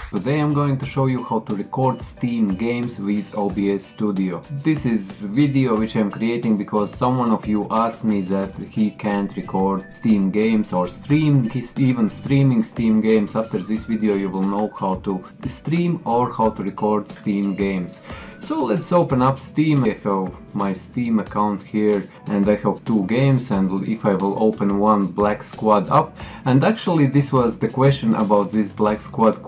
Today I'm going to show you how to record Steam games with OBS Studio. This is video which I'm creating because someone of you asked me that he can't record Steam games or stream, even streaming Steam games. After this video you will know how to stream or how to record Steam games. So let's open up Steam. I have my Steam account here and I have two games, and if I will open one, Black Squad up, and actually this was the question about this Black Squad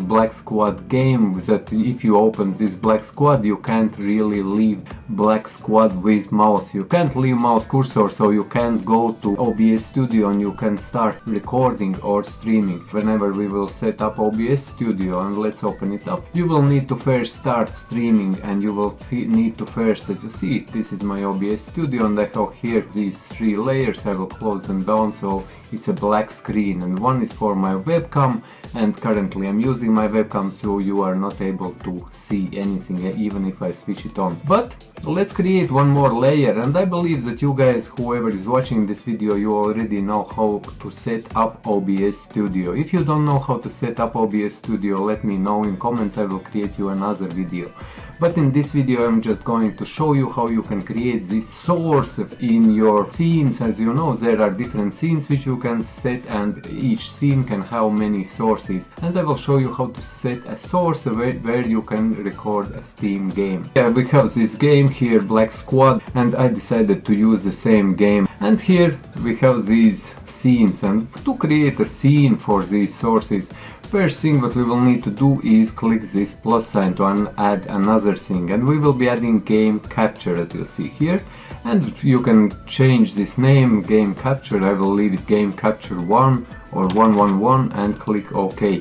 game, that if you open this Black Squad you can't really leave Black Squad with mouse. You can't leave mouse cursor, so you can't go to OBS Studio and you can start recording or streaming. Whenever we will set up OBS Studio, and let's open it up, you will need to first start streaming, and you will need to first, as you see, this is my OBS Studio and I have here these three layers. I will close them down so it's a black screen, and one is for my webcam, and currently I'm using my webcam so you are not able to see anything even if I switch it on. But let's create one more layer, and I believe that you guys, whoever is watching this video, you already know how to set up OBS Studio. If you don't know how to set up OBS Studio, let me know in comments, I will create you another video. But in this video I'm just going to show you how you can create this source in your scenes. As you know, there are different scenes which you can set, and each scene can have many sources, and I will show you how to set a source where you can record a Steam game. Yeah, we have this game here, Black Squad, and I decided to use the same game, and here we have these scenes, and to create a scene for these sources, first thing what we will need to do is click this plus sign to add another thing, and we will be adding game capture, as you see here, and you can change this name, game capture. I will leave it game capture 1 or 111 and click OK.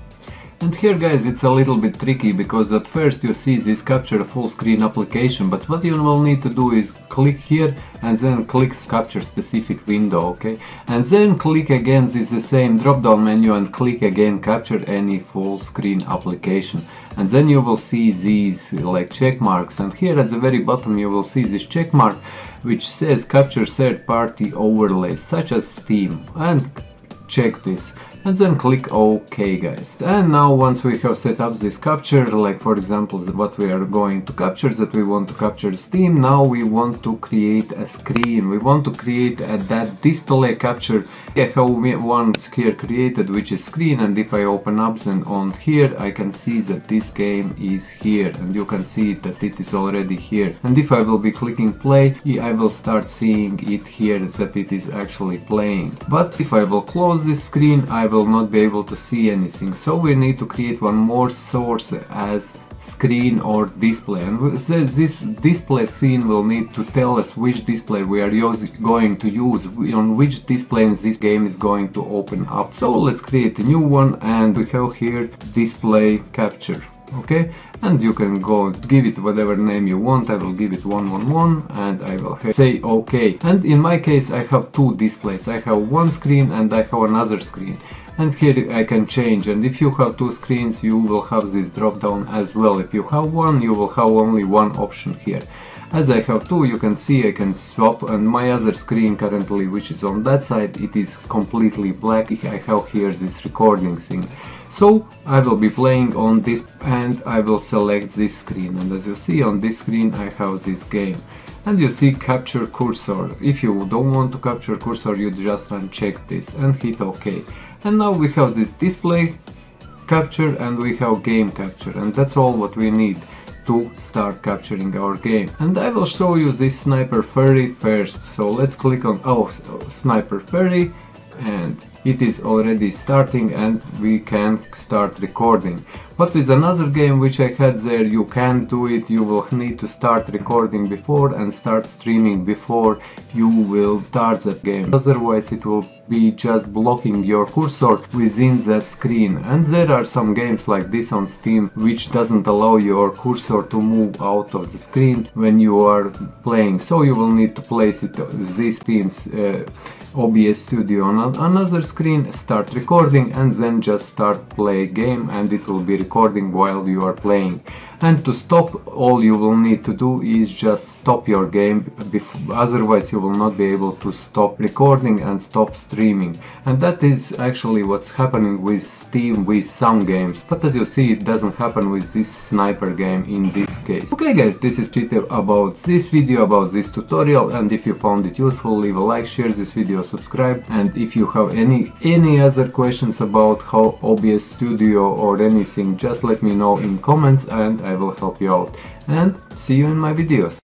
And here guys, it's a little bit tricky because at first you see this capture full screen application, but what you will need to do is click here and then click capture specific window, okay? And then click again this the same drop down menu and click again capture any full screen application. And then you will see these like check marks, and here at the very bottom you will see this check mark which says capture third party overlays such as Steam, and check this. And then click OK guys. And now once we have set up this capture, like for example what we are going to capture, that we want to capture Steam, now we want to create a screen. We want to create that display capture. I have one here created which is screen, and if I open up then on here I can see that this game is here, and you can see that it is already here. And if I will be clicking play, I will start seeing it here that it is actually playing. But if I will close this screen, I will not be able to see anything, so we need to create one more source as screen or display, and this display scene will need to tell us which display we are going to use, on which display this game is going to open up. So let's create a new one, and we have here display capture, okay, and you can go give it whatever name you want. I will give it 111 and I will say OK. And in my case I have two displays, I have one screen and I have another screen, and here I can change, and if you have two screens you will have this drop down as well. If you have one, you will have only one option here. As I have two, you can see I can swap, and my other screen currently, which is on that side, it is completely black. I have here this recording thing. So I will be playing on this and I will select this screen, and as you see on this screen I have this game. And you see capture cursor. If you don't want to capture cursor, you just uncheck this and hit OK. And now we have this display capture and we have game capture, and that's all what we need to start capturing our game. And I will show you this Sniper Fury first. So let's click on Sniper Fury, and it is already starting and we can start recording. But with another game which I had there, you can't do it. You will need to start recording before and start streaming before you will start that game. Otherwise it will be just blocking your cursor within that screen. And there are some games like this on Steam which doesn't allow your cursor to move out of the screen when you are playing. So you will need to place it, this Steam's OBS Studio on another screen, start recording, and then just start play game, and it will be recording while you are playing. And to stop, all you will need to do is just stop your game, otherwise you will not be able to stop recording and stop streaming. And that is actually what's happening with Steam with some games, but as you see, it doesn't happen with this sniper game in this case. Okay guys, this is Cheater about this video, about this tutorial, and if you found it useful, leave a like, share this video, subscribe, and if you have any other questions about how OBS Studio or anything, just let me know in comments and I will help you out. And see you in my videos.